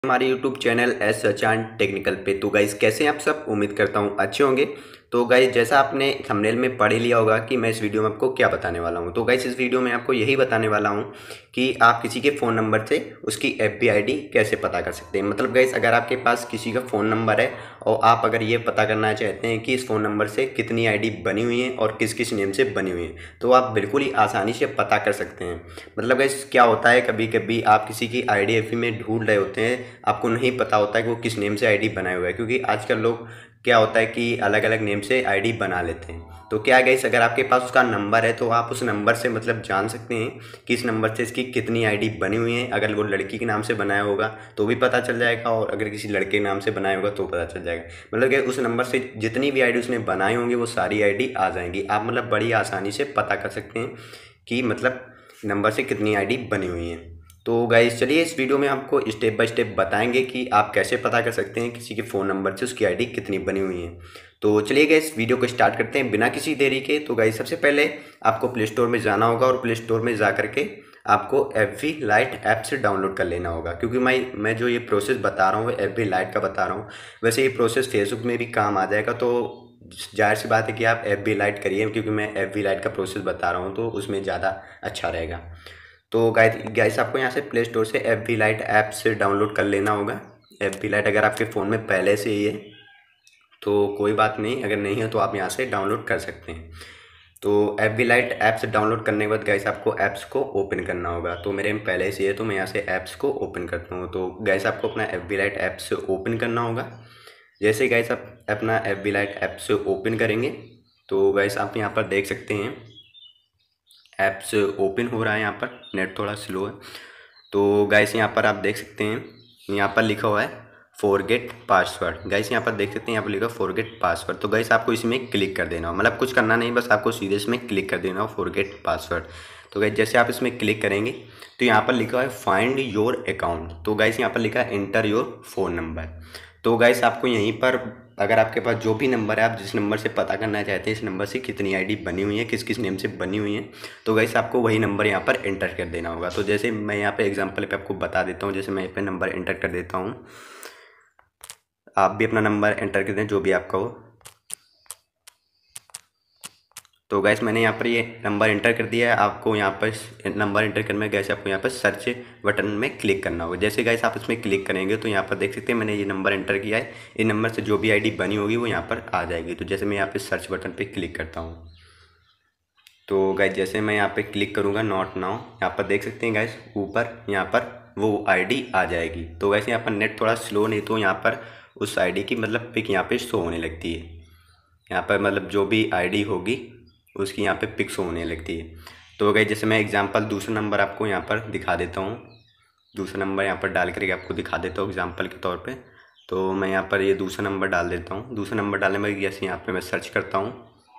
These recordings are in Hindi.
हमारे YouTube channel S Sachan technical पे। तो गाइज़ कैसे हैं आप सब, उम्मीद करता हूँ अच्छे होंगे। तो गाइज़ जैसा आपने थंबनेल में पढ़ ही लिया होगा कि मैं इस वीडियो में आपको क्या बताने वाला हूँ। तो गाइज़ इस वीडियो में आपको यही बताने वाला हूँ कि आप किसी के फ़ोन नंबर से उसकी FB ID कैसे पता कर सकते हैं। मतलब गाइज़ अगर आपके पास किसी का फ़ोन नंबर है और आप अगर ये पता करना चाहते हैं कि इस फ़ोन नंबर से कितनी ID बनी हुई है और किस किस नेम से बनी हुई है, तो आप बिल्कुल ही आसानी से पता कर सकते हैं। मतलब गाइज़ क्या होता है, कभी कभी आप किसी की ID FB में ढूंढ रहे होते हैं, आपको नहीं पता होता है कि वो किस नेम से आईडी बनाए हुआ है, क्योंकि आजकल लोग क्या होता है कि अलग अलग नेम से आईडी बना लेते हैं। तो क्या है गाइस, अगर आपके पास उसका नंबर है तो आप उस नंबर से मतलब जान सकते हैं कि इस नंबर से इसकी कितनी आईडी बनी हुई है। अगर वो लड़की के नाम से बनाया होगा तो भी पता चल जाएगा, और अगर किसी लड़के के नाम से बनाया होगा तो पता चल जाएगा। मतलब कि उस नंबर से जितनी भी आईडी उसने बनाई होंगी वो सारी आईडी आ जाएंगी। आप मतलब बड़ी आसानी से पता कर सकते हैं कि मतलब नंबर से कितनी आईडी बनी हुई है। तो गाइस चलिए इस वीडियो में आपको स्टेप बाय स्टेप बताएंगे कि आप कैसे पता कर सकते हैं किसी के फ़ोन नंबर से उसकी आईडी कितनी बनी हुई है। तो चलिए गाइस वीडियो को स्टार्ट करते हैं बिना किसी देरी के। तो गाइस सबसे पहले आपको प्ले स्टोर में जाना होगा और प्ले स्टोर में जा करके आपको FB लाइट ऐप से डाउनलोड कर लेना होगा, क्योंकि मैं जो ये प्रोसेस बता रहा हूँ वो FB लाइट का बता रहा हूँ। वैसे ये प्रोसेस फेसबुक में भी काम आ जाएगा, तो जाहिर सी बात है कि आप FB लाइट करिए, क्योंकि मैं FB लाइट का प्रोसेस बता रहा हूँ तो उसमें ज़्यादा अच्छा रहेगा। तो गाइस आपको यहाँ से प्ले स्टोर से FB लाइट ऐप से डाउनलोड कर लेना होगा। FB लाइट अगर आपके फ़ोन में पहले से ही है तो कोई बात नहीं, अगर नहीं है तो आप यहाँ से डाउनलोड कर सकते हैं। तो FB लाइट ऐप से डाउनलोड करने के बाद गाइस आपको ऐप्स को ओपन करना होगा। तो मेरे में पहले से है तो मैं यहाँ से ऐप्स को ओपन करता हूँ। तो गाइस आपको अपना FB लाइट ऐप से ओपन करना होगा। जैसे गाइस आप अपना FB लाइट ऐप से ओपन करेंगे तो गाइस आप यहाँ पर देख सकते हैं ऐप्स ओपन हो रहा है। यहाँ पर नेट थोड़ा स्लो है। तो गाइस यहाँ पर आप देख सकते हैं, यहाँ पर लिखा हुआ है फॉरगेट पासवर्ड। गाइस यहाँ पर देख सकते हैं, यहाँ पर लिखा फॉरगेट पासवर्ड। तो गाइस आपको इसमें क्लिक कर देना हो, मतलब कुछ करना नहीं, बस आपको सीधे इसमें क्लिक कर देना हो फॉरगेट पासवर्ड। तो गाइस जैसे आप इसमें क्लिक करेंगे तो यहाँ पर लिखा है फाइंड योर अकाउंट। तो गाइस यहाँ पर लिखा है एंटर योर फ़ोन नंबर। तो गाइस आपको यहीं पर अगर आपके पास जो भी नंबर है, आप जिस नंबर से पता करना चाहते हैं इस नंबर से कितनी आईडी बनी हुई है, किस किस नेम से बनी हुई है, तो गाइस आपको वही नंबर यहाँ पर एंटर कर देना होगा। तो जैसे मैं यहाँ पे एग्जांपल पे आपको बता देता हूँ, जैसे मैं यहाँ पे नंबर एंटर कर देता हूँ, आप भी अपना नंबर एंटर कर दें जो भी आपका हो। तो गैस मैंने यहाँ पर ये नंबर एंटर कर दिया है। आपको यहाँ पर नंबर एंटर करने में गैस आपको यहाँ पर सर्च बटन में क्लिक करना होगा। जैसे गैस आप इसमें क्लिक करेंगे तो यहाँ पर देख सकते हैं मैंने ये नंबर एंटर किया है। इन नंबर से जो भी आईडी बनी होगी वो यहाँ पर आ जाएगी। तो जैसे मैं यहाँ पर सर्च बटन पर क्लिक करता हूँ तो गैस जैसे मैं यहाँ पर क्लिक करूँगा नॉट नाउ, यहाँ पर देख सकते हैं गैस ऊपर यहाँ पर वो आईडी आ जाएगी। तो वैसे यहाँ पर नेट थोड़ा स्लो, नहीं तो यहाँ पर उस आईडी की मतलब पिक यहाँ पे शो होने लगती है। यहाँ पर मतलब जो भी आईडी होगी उसकी यहाँ पे पिक शो होने लगती है। तो गई जैसे मैं एग्जांपल दूसरा नंबर आपको यहाँ पर दिखा देता हूँ, दूसरा नंबर यहाँ पर डाल करके आपको दिखा देता हूँ एग्जांपल के तौर पे। तो मैं यहाँ पर ये दूसरा नंबर डाल देता हूँ। दूसरा नंबर डालने में जैसे यहाँ पर मैं सर्च करता हूँ,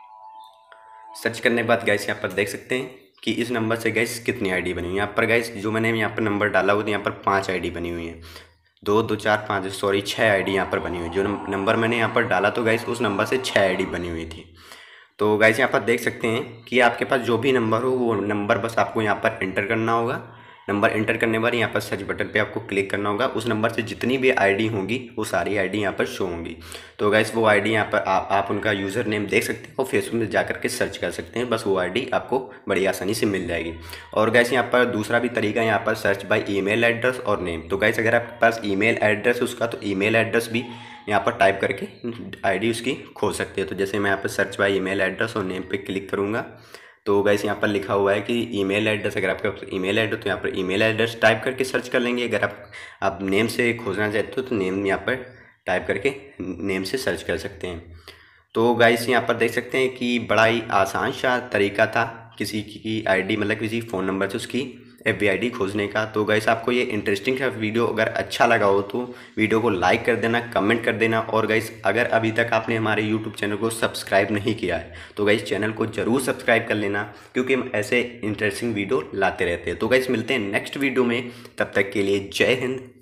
सर्च करने के बाद गैस यहाँ पर देख सकते हैं कि इस नंबर से गैस कितनी आईडी बनी हुई है। यहाँ पर गैस जो मैंने यहाँ पर नंबर डाला हुआ तो यहाँ पर 5 आईडी बनी हुई है, 2 2 4 5 सॉरी 6 आईडी यहाँ पर बनी हुई। जो नंबर मैंने यहाँ पर डाला तो गैस उस नंबर से 6 आईडी बनी हुई थी। तो गैस यहाँ पर देख सकते हैं कि आपके पास जो भी नंबर हो वो नंबर बस आपको यहाँ पर एंटर करना होगा। नंबर एंटर करने के बाद यहाँ पर सर्च बटन पे आपको क्लिक करना होगा। उस नंबर से जितनी भी आईडी होंगी वो सारी आईडी यहाँ पर शो होंगी। तो गैस वो आईडी यहाँ पर आप उनका यूज़र नेम देख सकते हैं और फेसबुक में जा करके सर्च कर सकते हैं, बस वो आईडी आपको बड़ी आसानी से मिल जाएगी। और गैस यहाँ पर दूसरा भी तरीका यहाँ पर सर्च बाय ईमेल एड्रेस और नेम। तो गैस अगर आपके पास ईमेल एड्रेस उसका तो ईमेल एड्रेस भी यहाँ पर टाइप करके आईडी उसकी खोल सकते हैं। तो जैसे मैं यहाँ पर सर्च बाय ईमेल एड्रेस और नेम पे क्लिक करूँगा तो गैस यहाँ पर लिखा हुआ है कि ईमेल एड्रेस, अगर आपके पास ईमेल एड्रेस तो यहाँ पर ईमेल एड्रेस टाइप करके सर्च कर लेंगे। अगर आप नेम से खोजना चाहते हो तो नेम यहाँ पर टाइप करके नेम से सर्च कर सकते हैं। तो गाइस यहाँ पर देख सकते हैं कि बड़ा ही आसान सा तरीका था किसी की आईडी मतलब किसी फ़ोन नंबर से उसकी FB ID खोजने का। तो गाइस आपको ये इंटरेस्टिंग सा वीडियो अगर अच्छा लगा हो तो वीडियो को लाइक कर देना, कमेंट कर देना। और गाइस अगर अभी तक आपने हमारे YouTube चैनल को सब्सक्राइब नहीं किया है तो गाइस चैनल को ज़रूर सब्सक्राइब कर लेना, क्योंकि हम ऐसे इंटरेस्टिंग वीडियो लाते रहते हैं। तो गाइस मिलते हैं नेक्स्ट वीडियो में, तब तक के लिए जय हिंद,